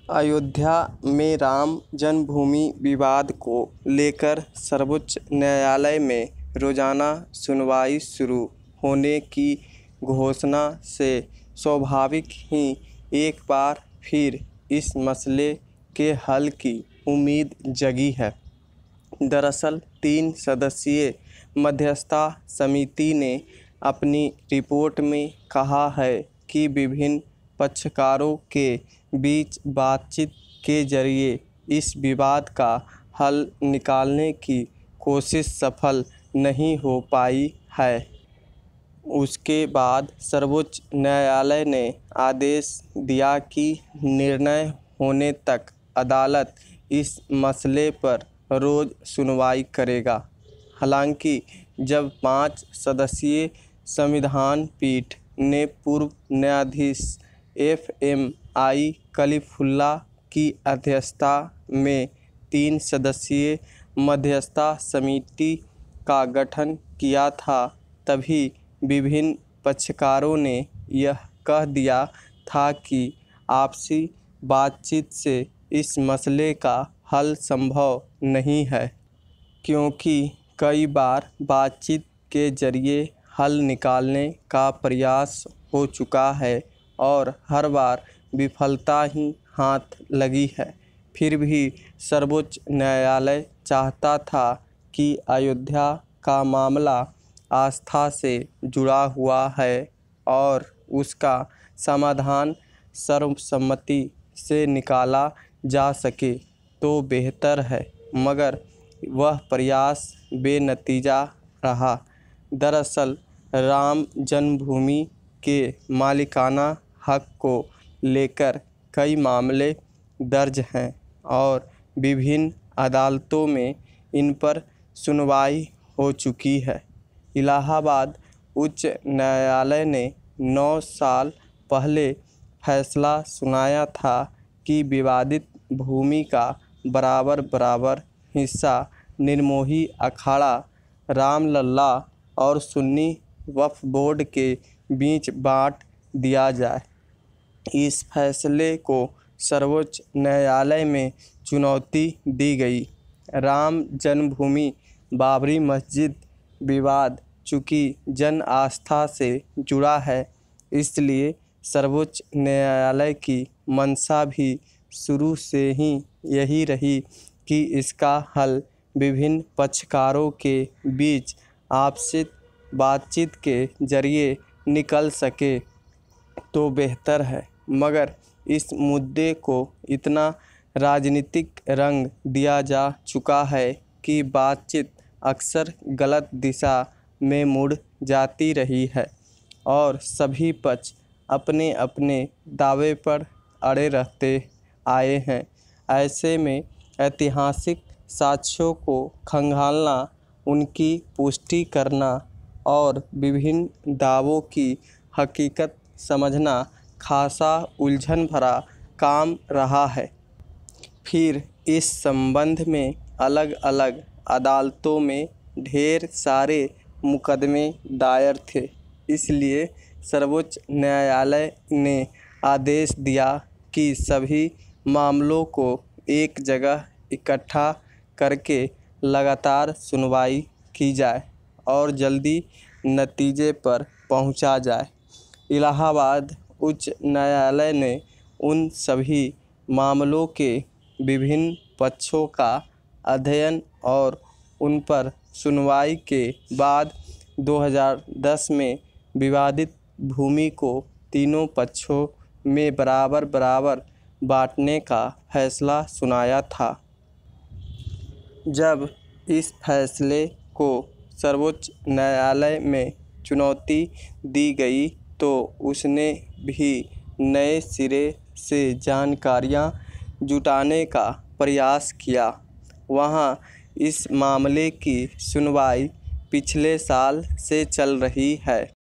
अयोध्या में राम जन्मभूमि विवाद को लेकर सर्वोच्च न्यायालय में रोजाना सुनवाई शुरू होने की घोषणा से स्वाभाविक ही एक बार फिर इस मसले के हल की उम्मीद जगी है। दरअसल 3 सदस्यीय मध्यस्थता समिति ने अपनी रिपोर्ट में कहा है कि विभिन्न पक्षकारों के बीच बातचीत के जरिए इस विवाद का हल निकालने की कोशिश सफल नहीं हो पाई है। उसके बाद सर्वोच्च न्यायालय ने आदेश दिया कि निर्णय होने तक अदालत इस मसले पर रोज सुनवाई करेगा। हालांकि जब 5 सदस्यीय संविधान पीठ ने पूर्व न्यायाधीश FM.I. कलीफुल्ला की अध्यक्षता में 3 सदस्यीय मध्यस्थता समिति का गठन किया था, तभी विभिन्न पक्षकारों ने यह कह दिया था कि आपसी बातचीत से इस मसले का हल संभव नहीं है, क्योंकि कई बार बातचीत के जरिए हल निकालने का प्रयास हो चुका है और हर बार विफलता ही हाथ लगी है। फिर भी सर्वोच्च न्यायालय चाहता था कि अयोध्या का मामला आस्था से जुड़ा हुआ है और उसका समाधान सर्वसम्मति से निकाला जा सके तो बेहतर है, मगर वह प्रयास बेनतीजा रहा। दरअसल राम जन्मभूमि के मालिकाना हक को लेकर कई मामले दर्ज हैं और विभिन्न अदालतों में इन पर सुनवाई हो चुकी है। इलाहाबाद उच्च न्यायालय ने 9 साल पहले फैसला सुनाया था कि विवादित भूमि का बराबर हिस्सा निर्मोही अखाड़ा, रामलला और सुन्नी वक्फ बोर्ड के बीच बांट दिया जाए। इस फैसले को सर्वोच्च न्यायालय में चुनौती दी गई। राम जन्मभूमि बाबरी मस्जिद विवाद चूँकि जन आस्था से जुड़ा है, इसलिए सर्वोच्च न्यायालय की मंशा भी शुरू से ही यही रही कि इसका हल विभिन्न पक्षकारों के बीच आपसी बातचीत के जरिए निकल सके तो बेहतर है, मगर इस मुद्दे को इतना राजनीतिक रंग दिया जा चुका है कि बातचीत अक्सर गलत दिशा में मुड़ जाती रही है और सभी पक्ष अपने अपने दावे पर अड़े रहते आए हैं। ऐसे में ऐतिहासिक साक्ष्यों को खंगालना, उनकी पुष्टि करना और विभिन्न दावों की हकीकत समझना खासा उलझन भरा काम रहा है। फिर इस संबंध में अलग अलग अदालतों में ढेर सारे मुकदमे दायर थे, इसलिए सर्वोच्च न्यायालय ने आदेश दिया कि सभी मामलों को एक जगह इकट्ठा करके लगातार सुनवाई की जाए और जल्दी नतीजे पर पहुंचा जाए। इलाहाबाद उच्च न्यायालय ने उन सभी मामलों के विभिन्न पक्षों का अध्ययन और उन पर सुनवाई के बाद 2010 में विवादित भूमि को तीनों पक्षों में बराबर बांटने का फैसला सुनाया था। जब इस फैसले को सर्वोच्च न्यायालय में चुनौती दी गई तो उसने भी नए सिरे से जानकारियां जुटाने का प्रयास किया। वहां इस मामले की सुनवाई पिछले साल से चल रही है।